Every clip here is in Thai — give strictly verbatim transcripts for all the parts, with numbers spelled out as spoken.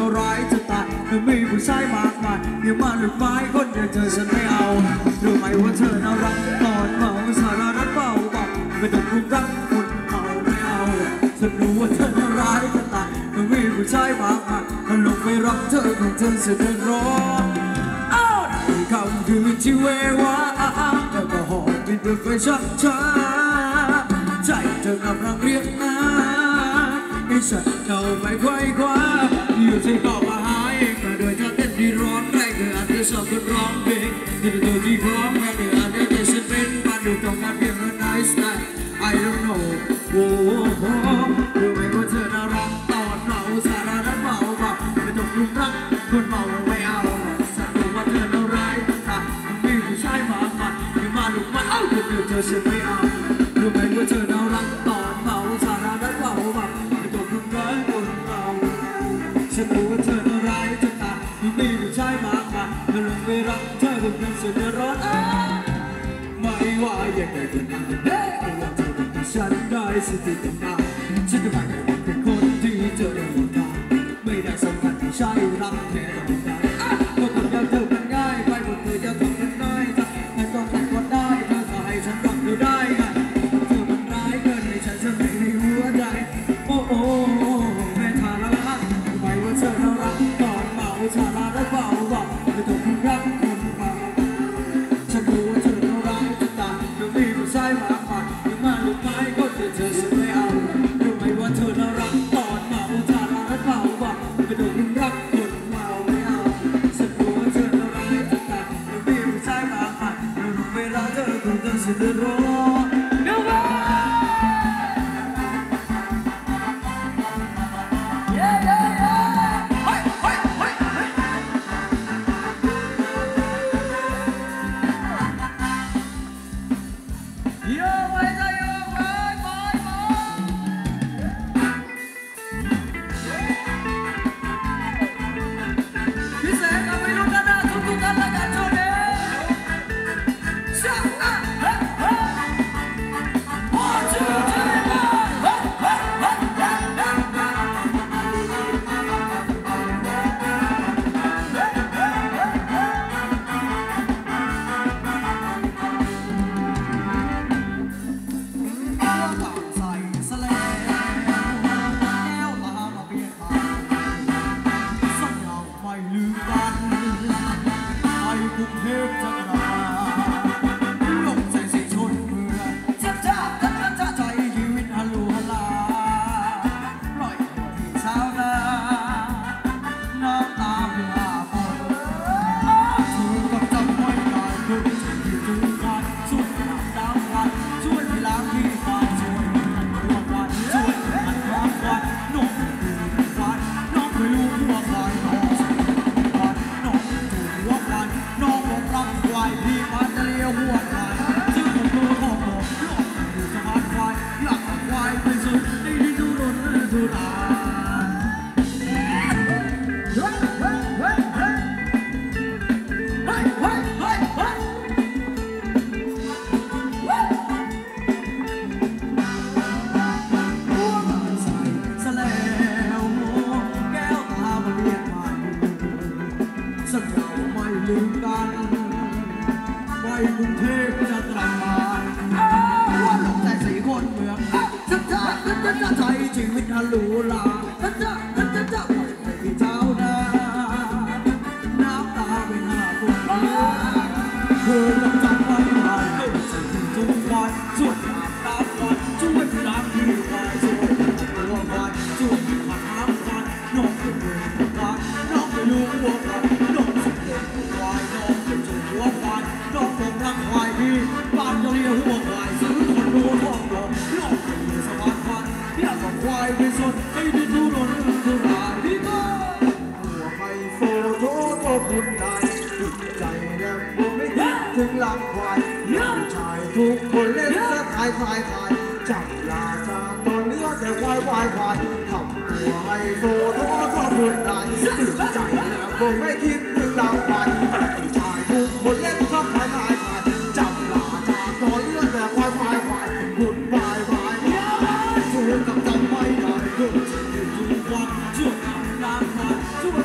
เราร้ายจะตายเธอมีผู้ชายมากมายอย่ามาหลุดไม้คนเดียวเธอฉันไม่เอารู้ไหมว่าเธอน่ารักตอนเมาสารรักเบาเบาไม่ต้องรุกรักคนเมาไม่เอาฉันรู้ว่าเธอน่าร้ายจะตายเธอมีผู้ชายมากมายถ้าลงไปรักเธอของเธอเสียเดือดร้อนคำคืนที่เววาแล้วก็หอบบินด้วยไฟชักช้าใจเธอกำลังเรียกน้าให้ฉันเข้าไปไขว้คว้าอยู่ที่เข้ามาหาเองก็โดยท่าเต้นที่ร้อนแรงเธออาจจะชอบคนร้องเพลงที่เธอที่พร้อมแค่เธออาจจะแต่ฉันเป็นมาดูตรงนั้นเพียงแค่ nice night I don't know โอ้โหรู้ไหมว่าเธอน่ารักตอนเมาสาระนั้นเมาเบาไม่ต้องรุมรักคนเมาไม่เอาฉันรู้ว่าเธอน่าร้ายแต่มีผู้ชายมากมายที่มาลุกมาเอ้าคนเดียวเธอฉันไม่เอารู้ไหมว่าเธอน่ารักตอนเมาสาระนั้นเมาเบาไม่ต้องรุมรักคนเมาฉันรู้ว่าเธอน่าร้ายจะตายที่มีผู้ชายมากมายเธอลงไปรักเธอคนเดียวฉันจะร้อนไม่ว่าอย่างไรก็ตามเฮ้ยว่าเธอเป็นฉันได้สิทธิ์ต่างๆฉันจะไม่ได้เป็นคนที่เธอได้หวังได้ไม่ได้สำคัญที่ใช่รักแท้ต้องได้ก็คงอยากเธอเป็นง่ายไปหมดเธอจะทำกันได้ถ้าให้ต้องแต่งก็ได้เธอจะให้ฉันรักเธอได้ไงเธอมันร้ายเกินให้ฉันจะไม่ในหัวใจโอ้โอ้แม่ทาละละไม่ว่าเธอน่ารักตอนเมาชาลาและเบาเบาไม่ต้องพึ่งรักคนเมาฉันรู้ว่าเธอน่ารักจะตายเธอมีผู้ชายมากมายยังมาลุกไม้ก็เธอเธอฉันไม่เอารู้ไหมว่าเธอน่ารักตอนเมาชาลาและเบาเบาไม่ต้องพึ่งรักคนเมาไม่เอาฉันรู้ว่าเธอน่ารักจะตายเธอมีผู้ชายมากมายเธอรู้เวลาเธอคงจะเสียร้อนทุกคนเล่นสะทายทายทายจับลาจาตอนเนื้อแต่ควายวายควายทำตัวให้โฟโต้ชอบคนใดตื่นใจแล้วคงไม่คิดถึงรางวัลชายทุกคนเล่นสะทายทายทายจับลาจาตอนเนื้อแต่ควายวายควายคุณวายวายช่วยกับจำไม่ได้เกิดจะอยู่ทุกวันช่วยกับรางวัลช่วย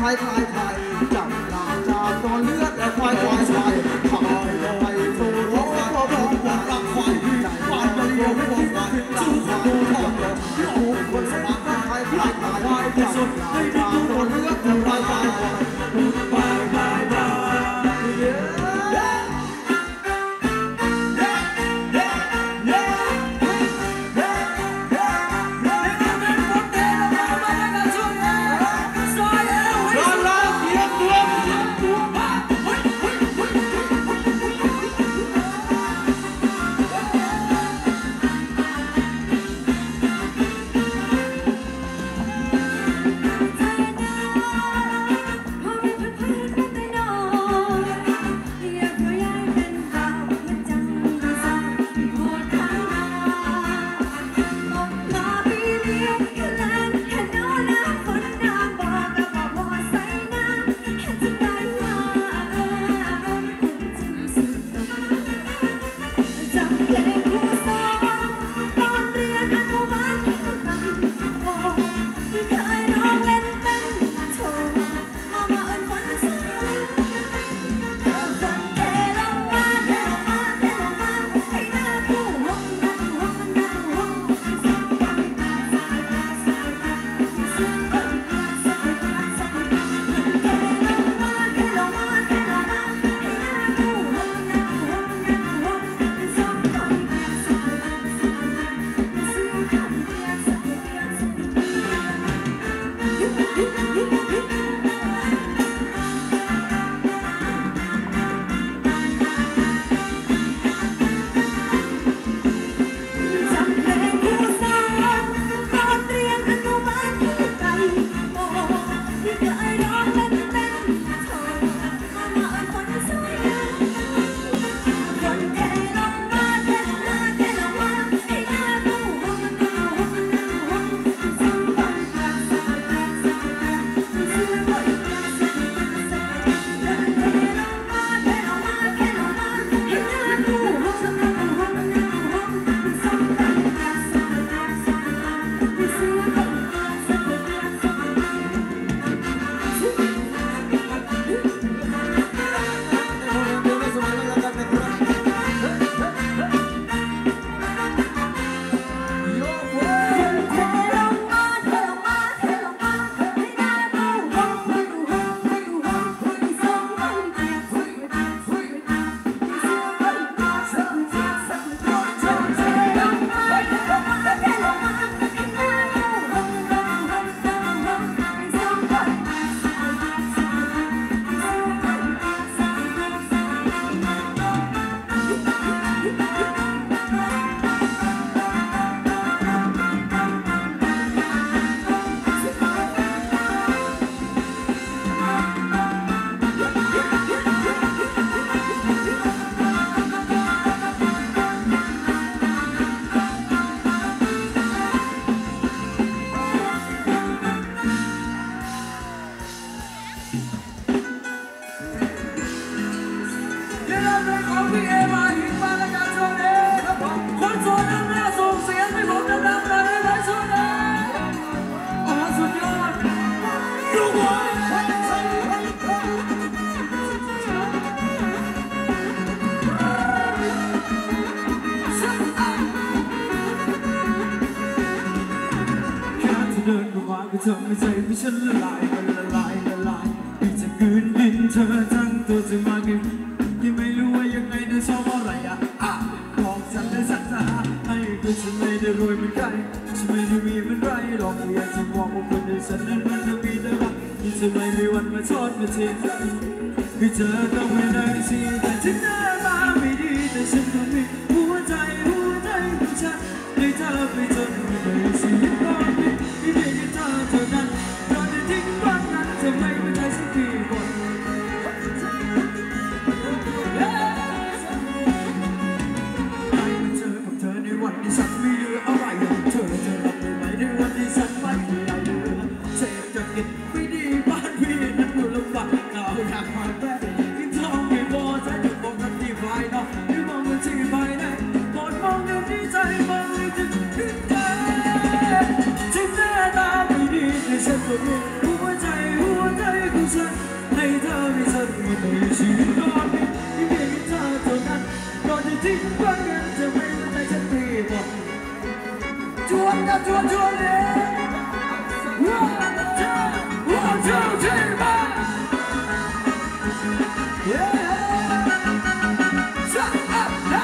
ายทายทายจับลาจากตอนเลือดและควายควายชายทายลอยโซ่ร้องร้องร้องร้องรักควายควายจะเลี้ยวควายควายจูบดูทองลูกคนสมัครทายทายทายจับลาจากตอนเลือดและควายควายชายบายบายบายเดินเข้ามาก็เธอไม่ใจไม่ฉันละลายมันละลายละลายที่จะคืนดินเธอทั้งตัวจะมาเก็บยังไม่รู้ว่ายังไงเธอชอบอะไรอ่ะอ่ะบอกฉันได้สักจะหาให้ก็ฉันไม่ได้รวยเหมือนใครฉันไม่ได้มีเหมือนไรหรอกอยากจะบอกว่าคนในฉันนั้นมันต้องมีแต่รักที่จะไม่มีวันมาทอดมาเทียมคือเธอต้องไม่ได้สิแต่ฉันหน้าตาไม่ดีแต่ฉันก็มีหัวใจหัวใจของฉันให้เธอไปจนไม่ได้สิตอนนี้ที่เดียวกับเธอเท่านั้นตอนที่ทิ้งวันนั้นจะไม่เป็นใจสักทีก่อนวันที่ฉันไม่เหลืออะไรเธอจะรับได้ไหมในวันที่ฉันไม่มีอะไรเหลือเศษจะกินไม่ดีบ้านพี่นั้นอยู่ลำบากเราอยากมาแพ้กินทองไม่พอใจจะบอกกันที่ภายนอกที่มองกันที่ภายในก่อนมองเดี๋ยวนี้ใจมันจะขึ้นใจที่หน้าตาไม่ดีแต่ฉันก็รู้หัวใจหัวใจของฉันให้เธอมีฉันในชีวิตก่อนนี้ที่เพียงแค่เธอเท่านั้นก่อนจะทิ้งกันกันจะไม่รู้ใจฉันดีกว่าชวนนะชวนชวนเลยว้าวเจ้าว้าวเจ้าเจ้าบ้าเย้ชักอัพนะ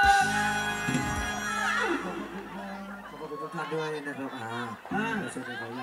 ด้วยนะครับอ่าส่วนหนึ่งของ